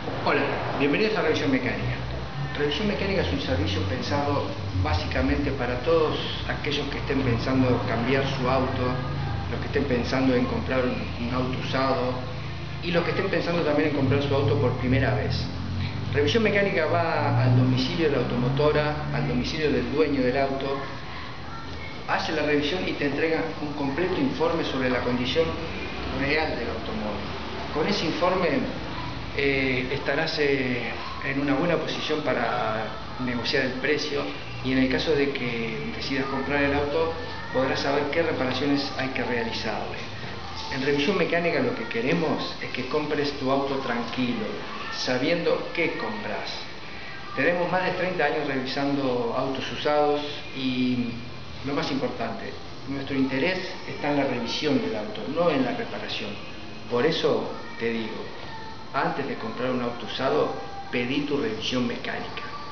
Hola, bienvenidos a Revisión Mecánica. Revisión Mecánica es un servicio pensado básicamente para todos aquellos que estén pensando cambiar su auto, los que estén pensando en comprar un auto usado y los que estén pensando también en comprar su auto por primera vez. Revisión Mecánica va al domicilio de la automotora, al domicilio del dueño del auto, hace la revisión y te entrega un completo informe sobre la condición real del automóvil. Con ese informe estarás en una buena posición para negociar el precio, y en el caso de que decidas comprar el auto podrás saber qué reparaciones hay que realizarle. En Revisión Mecánica lo que queremos es que compres tu auto tranquilo, sabiendo qué compras. Tenemos más de 30 años revisando autos usados y lo más importante, nuestro interés está en la revisión del auto, no en la reparación. Por eso te digo, antes de comprar un auto usado, pedí tu revisión mecánica.